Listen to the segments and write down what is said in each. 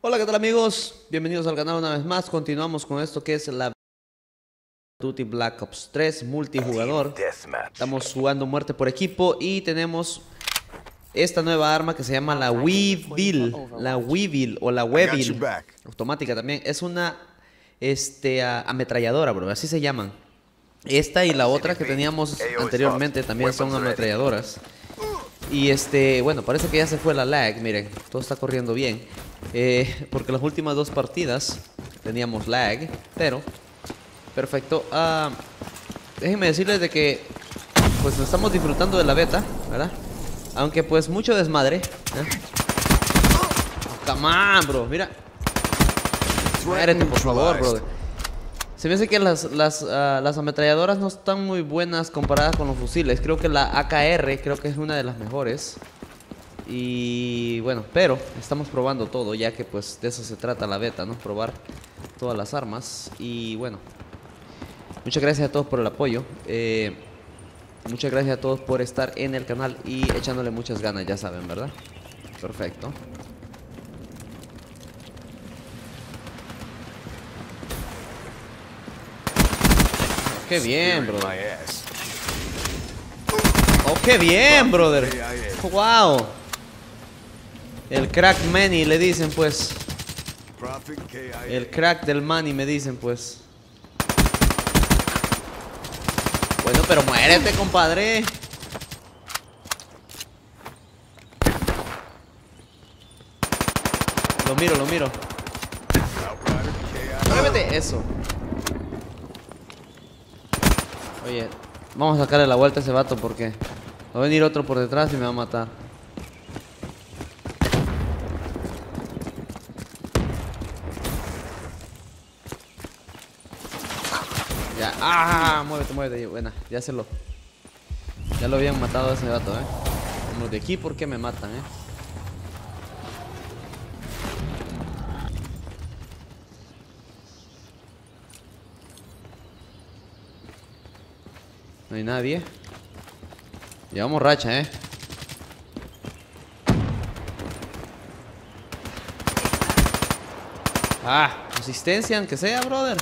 Hola, ¿qué tal amigos? Bienvenidos al canal una vez más. Continuamos con esto que es la Duty Black Ops 3 multijugador. Estamos jugando muerte por equipo y tenemos esta nueva arma que se llama la Weevil. La Weevil o la Weevil. Automática también. Es una ametralladora, bro. Así se llaman. Esta y la otra que teníamos anteriormente también son ametralladoras. Y bueno, parece que ya se fue la lag. Miren, todo está corriendo bien. Porque las últimas dos partidas teníamos lag, pero perfecto. Déjenme decirles de que pues nos estamos disfrutando de la beta, ¿verdad? Aunque pues mucho desmadre, Oh, come on, bro, mira. Muérete, por favor, bro. Se me hace que las ametralladoras no están muy buenas comparadas con los fusiles. Creo que la AKR creo que es una de las mejores. Y bueno, pero estamos probando todo, ya que pues de eso se trata la beta, ¿no? Probar todas las armas. Y bueno, muchas gracias a todos por el apoyo. Muchas gracias a todos por estar en el canal y echándole muchas ganas, ya saben, ¿verdad? Perfecto. ¡Qué bien, brother! ¡Oh, qué bien, brother! ¡Wow! El crack Manny le dicen pues. El crack del Manny me dicen pues. Bueno, pero muérete, compadre. Lo miro. Muévete, eso. Oye, vamos a sacarle la vuelta a ese vato porque va a venir otro por detrás y me va a matar. Ya, muévete, buena, ya ya lo habían matado a ese vato, Como de aquí, ¿por qué me matan, No hay nadie. Llevamos racha, Asistencia, aunque sea, brother.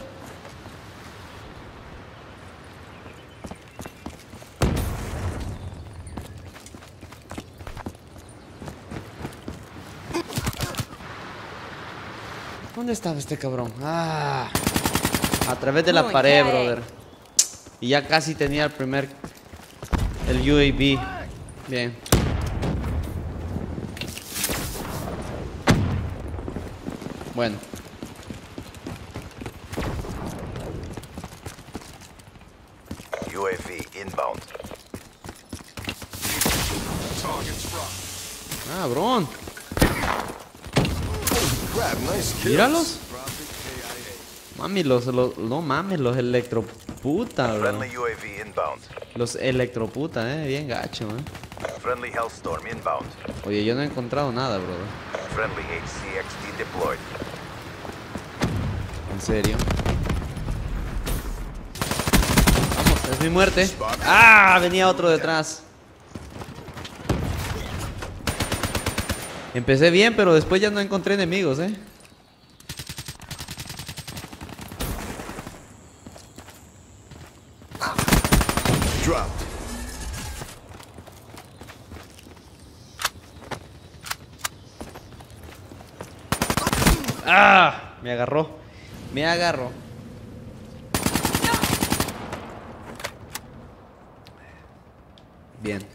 ¿Dónde estaba este cabrón? A través de la pared, brother. Y ya casi tenía el UAV. Bien. Bueno. UAV inbound. Cabrón. Míralos. Mami, no mames, los electroputa, bro. Los electroputa, bien gacho, Friendly Hellstorm inbound. Oye, yo no he encontrado nada, bro. Friendly HCXD deployed. En serio. Vamos, es mi muerte. Venía otro detrás. Empecé bien, pero después ya no encontré enemigos, Dropped. Me agarró. Me agarró. Bien.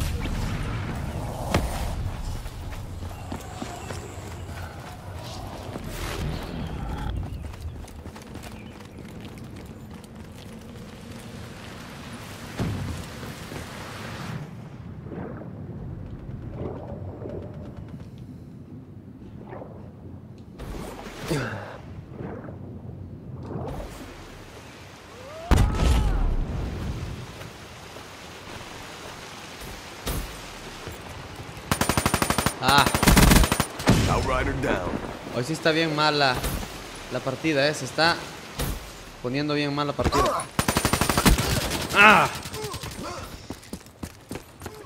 Outrider down. Hoy sí está bien mal la partida, se está poniendo bien mal la partida.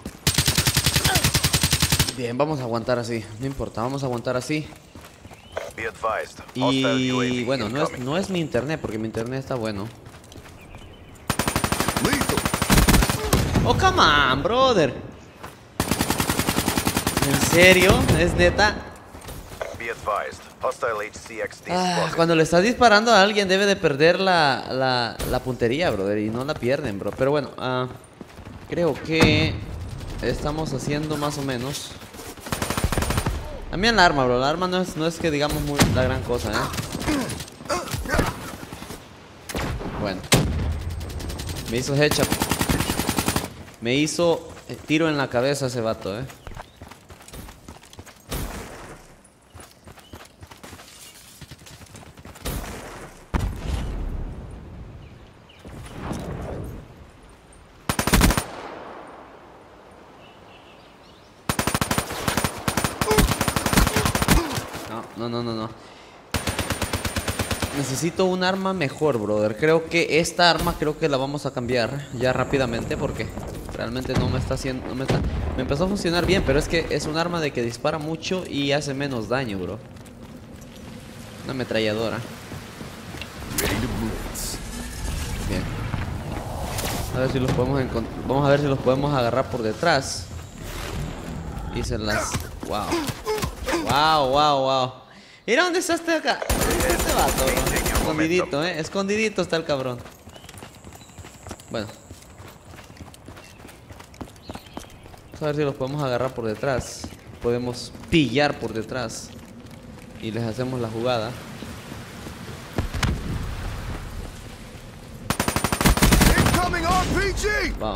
Bien, vamos a aguantar así. No importa, vamos a aguantar así. Be advised. Hostile Y UAV bueno, incoming. no es mi internet, porque mi internet está bueno. Oh, come on, brother. ¿En serio? ¿Es neta? Be advised. Hostile HCXD Ah, spotted. cuando le estás disparando a alguien debe de perder la puntería, brother. Y no la pierden, bro. Pero bueno, creo que estamos haciendo más o menos. También la arma, bro. La arma no es que digamos la gran cosa, Bueno. Me hizo headshot. Me hizo tiro en la cabeza ese vato, No. Necesito un arma mejor, brother. Creo que esta arma la vamos a cambiar ya rápidamente porque realmente no me está haciendo, me empezó a funcionar bien, pero es que es un arma de que dispara mucho y hace menos daño, bro. Una ametralladora. Bien. A ver si los podemos encontrar. Vamos a ver si los podemos agarrar por detrás. Y se las... Wow. Mira dónde está este acá. ¿Dónde está este vato, bro? Escondidito, escondidito está el cabrón. Bueno. Vamos a ver si los podemos agarrar por detrás. Podemos pillar por detrás. Y les hacemos la jugada. Wow.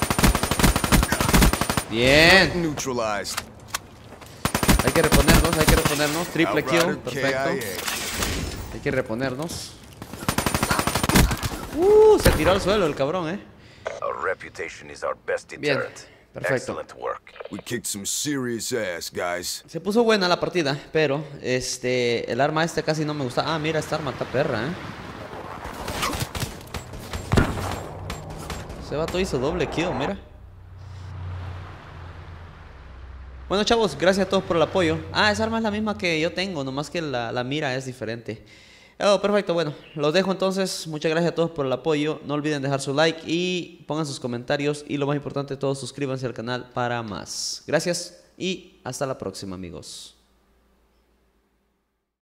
Bien. Hay que reponernos. Triple kill. Perfecto. Hay que reponernos. Se tiró al suelo el cabrón, Our reputation is our best Bien. deterrent. Perfecto. Excellent work. We kicked some serious ass, guys. Se puso buena la partida, pero el arma casi no me gusta. Ah, mira, esta arma está perra, Ese vato hizo doble kill, mira. Bueno, chavos, gracias a todos por el apoyo. Esa arma es la misma que yo tengo, nomás que la mira es diferente. Oh, perfecto, bueno, los dejo entonces. Muchas gracias a todos por el apoyo. No olviden dejar su like y pongan sus comentarios. Y lo más importante de todo, suscríbanse al canal para más. Gracias y hasta la próxima, amigos.